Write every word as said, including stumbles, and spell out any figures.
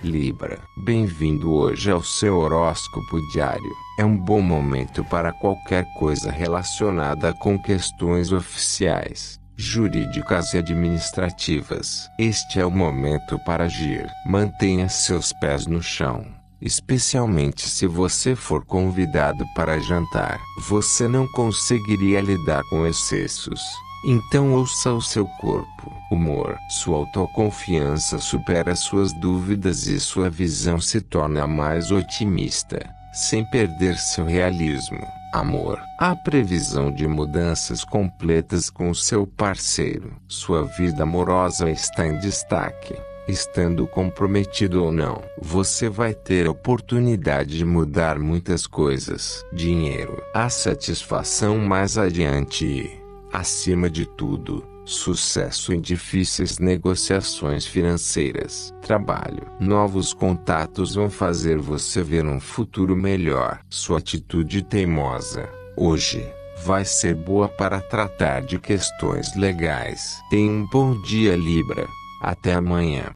Libra, bem-vindo hoje ao seu horóscopo diário. É um bom momento para qualquer coisa relacionada com questões oficiais, jurídicas e administrativas. Este é o momento para agir. Mantenha seus pés no chão, especialmente se você for convidado para jantar. Você não conseguiria lidar com excessos. Então ouça o seu corpo. Humor. Sua autoconfiança supera suas dúvidas e sua visão se torna mais otimista, sem perder seu realismo. Amor. Há previsão de mudanças completas com seu parceiro. Sua vida amorosa está em destaque. Estando comprometido ou não, você vai ter a oportunidade de mudar muitas coisas. Dinheiro. Há satisfação mais adiante e, acima de tudo, sucesso em difíceis negociações financeiras. Trabalho. Novos contatos vão fazer você ver um futuro melhor. Sua atitude teimosa, hoje, vai ser boa para tratar de questões legais. Tenha um bom dia, Libra. Até amanhã.